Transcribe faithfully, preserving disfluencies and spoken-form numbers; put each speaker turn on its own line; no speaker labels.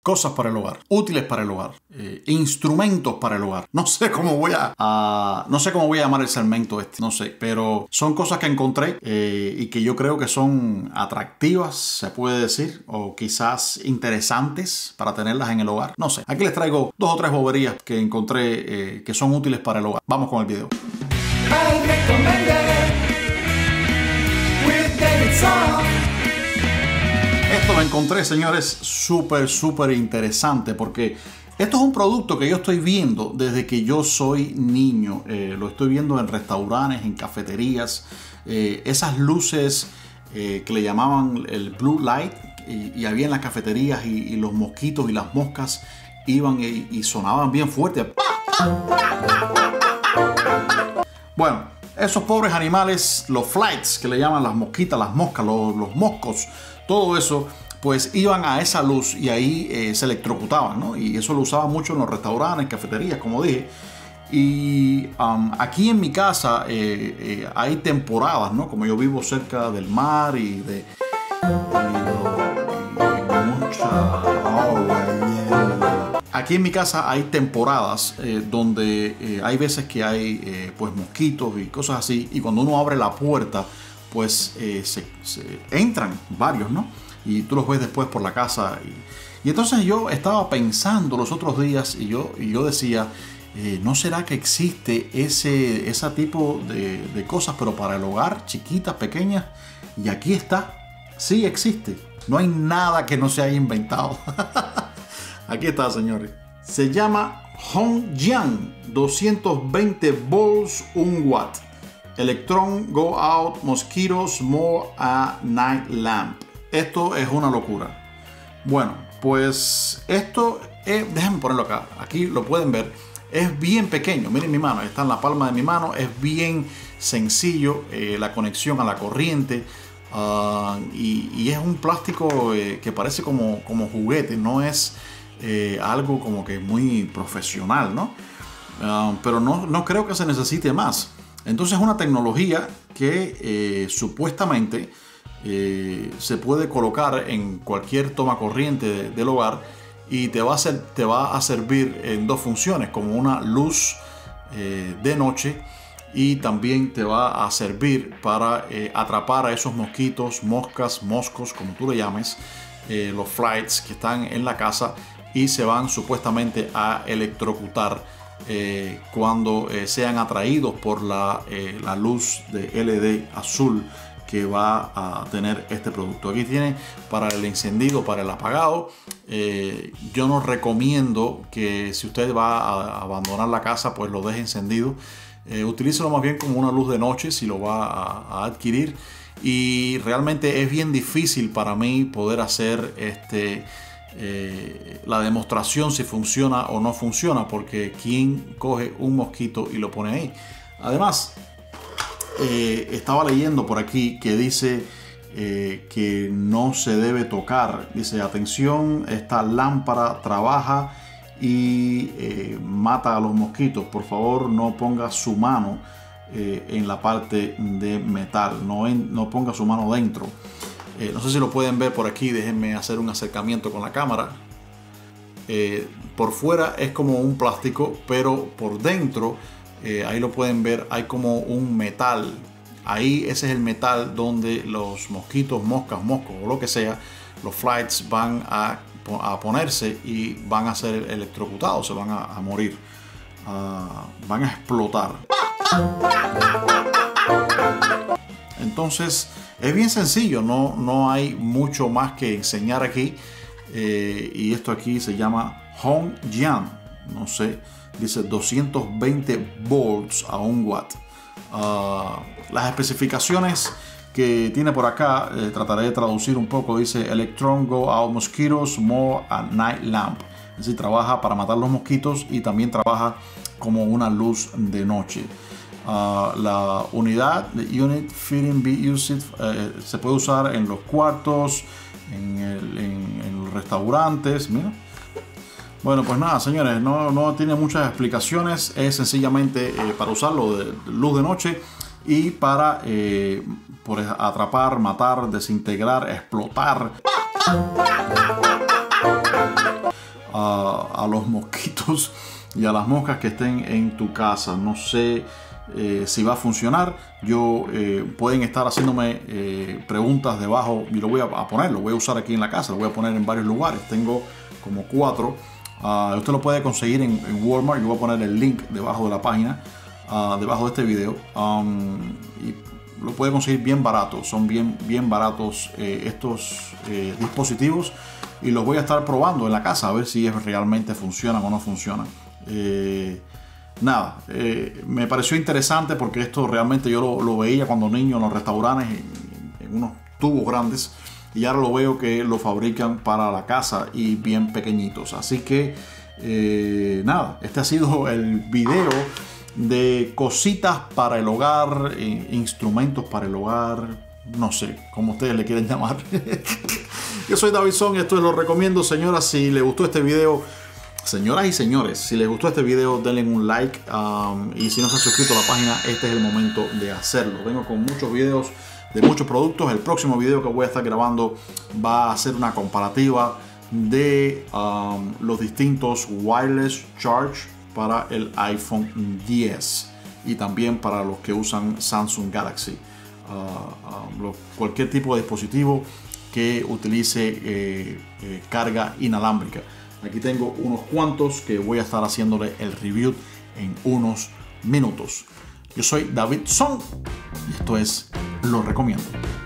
cosas para el hogar, útiles para el hogar, eh, instrumentos para el hogar. No sé cómo voy a, a no sé cómo voy a llamar el segmento este, no sé, pero son cosas que encontré eh, y que yo creo que son atractivas, se puede decir, o quizás interesantes para tenerlas en el hogar. No sé, aquí les traigo dos o tres boberías que encontré eh, que son útiles para el hogar. Vamos con el video. Esto lo encontré, señores, súper, súper interesante porque esto es un producto que yo estoy viendo desde que yo soy niño. Eh, lo estoy viendo en restaurantes, en cafeterías. Eh, esas luces eh, que le llamaban el blue light y, y había en las cafeterías y, y los mosquitos y las moscas iban y, y sonaban bien fuerte. Bueno, esos pobres animales, los flies que le llaman las mosquitas, las moscas, los, los moscos, todo eso, pues iban a esa luz y ahí eh, se electrocutaban, ¿no? Y eso lo usaban mucho en los restaurantes, cafeterías, como dije. Y um, aquí en mi casa eh, eh, hay temporadas, ¿no? Como yo vivo cerca del mar y de... Y, y mucha... Oh, yeah. Aquí en mi casa hay temporadas eh, donde eh, hay veces que hay eh, pues mosquitos y cosas así. Y cuando uno abre la puerta, pues eh, se, se entran varios, ¿no? Y tú los ves después por la casa. Y, y entonces yo estaba pensando los otros días y yo, y yo decía, eh, ¿no será que existe ese, ese tipo de, de cosas, pero para el hogar, chiquitas, pequeñas? Y aquí está. Sí existe. No hay nada que no se haya inventado. Aquí está, señores. Se llama Hongjian, doscientos veinte volts, un watt. Electron Go Out Mosquitoes More a Night Lamp. Esto es una locura. Bueno, pues esto, es, déjenme ponerlo acá. Aquí lo pueden ver. Es bien pequeño. Miren mi mano. Está en la palma de mi mano. Es bien sencillo. Eh, la conexión a la corriente. Uh, y, y es un plástico eh, que parece como, como juguete. No es eh, algo como que muy profesional, ¿no? Uh, pero no, no creo que se necesite más. Entonces es una tecnología que eh, supuestamente eh, se puede colocar en cualquier toma corriente de, del hogar y te va, a ser, te va a servir en dos funciones, como una luz eh, de noche, y también te va a servir para eh, atrapar a esos mosquitos, moscas, moscos, como tú le llames, eh, los flies que están en la casa y se van supuestamente a electrocutar Eh, cuando eh, sean atraídos por la, eh, la luz de L E D azul que va a tener este producto. Aquí tiene para el encendido, para el apagado. Eh, yo no recomiendo que si usted va a abandonar la casa, pues lo deje encendido. Eh, utilícelo más bien como una luz de noche si lo va a, a adquirir. Y realmente es bien difícil para mí poder hacer este... Eh, la demostración si funciona o no funciona, porque quien coge un mosquito y lo pone ahí. Además, eh, estaba leyendo por aquí que dice eh, que no se debe tocar. Dice, atención, esta lámpara trabaja y eh, mata a los mosquitos. Por favor, no ponga su mano eh, en la parte de metal, no, en, no ponga su mano dentro. Eh, no sé si lo pueden ver por aquí, déjenme hacer un acercamiento con la cámara. Eh, por fuera es como un plástico, pero por dentro, eh, ahí lo pueden ver, hay como un metal. Ahí ese es el metal donde los mosquitos, moscas, moscos o lo que sea, los flies van a, a ponerse y van a ser electrocutados, se van a, a morir, uh, van a explotar. Entonces es bien sencillo, no, no hay mucho más que enseñar aquí. Eh, y esto aquí se llama Hongjian, no sé, dice doscientos veinte volts a un watt. Uh, las especificaciones que tiene por acá, eh, trataré de traducir un poco. Dice Electron Go Out Mosquitoes More a Night Lamp. Es decir, trabaja para matar los mosquitos y también trabaja como una luz de noche. Uh, la unidad de unit fitting be used uh, se puede usar en los cuartos, en, el, en, en los restaurantes. Mira. Bueno, pues nada, señores, no, no tiene muchas explicaciones. Es sencillamente eh, para usarlo de luz de noche y para eh, por atrapar, matar, desintegrar, explotar a, a los mosquitos y a las moscas que estén en tu casa. No sé eh, si va a funcionar. Yo eh, pueden estar haciéndome eh, preguntas debajo y lo voy a, a poner, lo voy a usar aquí en la casa, lo voy a poner en varios lugares. Tengo como cuatro. Uh, usted lo puede conseguir en, en Walmart. Yo voy a poner el link debajo de la página, uh, debajo de este video. Um, y lo puede conseguir bien barato. Son bien, bien baratos eh, estos eh, dispositivos. Y los voy a estar probando en la casa a ver si realmente funcionan o no funcionan. Eh, nada, eh, me pareció interesante porque esto realmente yo lo, lo veía cuando niño en los restaurantes en, en unos tubos grandes, y ahora lo veo que lo fabrican para la casa y bien pequeñitos. Así que eh, nada, este ha sido el video de cositas para el hogar, eh, instrumentos para el hogar, no sé cómo ustedes le quieren llamar. Yo soy Davidson y esto es Lo Recomiendo. Señoras, si les gustó este video, señoras y señores, si les gustó este video, denle un like, um, y si no se han suscrito a la página, este es el momento de hacerlo. Vengo con muchos videos de muchos productos. El próximo video que voy a estar grabando va a ser una comparativa de um, los distintos wireless charge para el iPhone diez y también para los que usan Samsung Galaxy. Uh, uh, lo, cualquier tipo de dispositivo que utilice eh, eh, carga inalámbrica. Aquí tengo unos cuantos que voy a estar haciéndole el review en unos minutos. Yo soy Davidson y esto es Lo Recomiendo.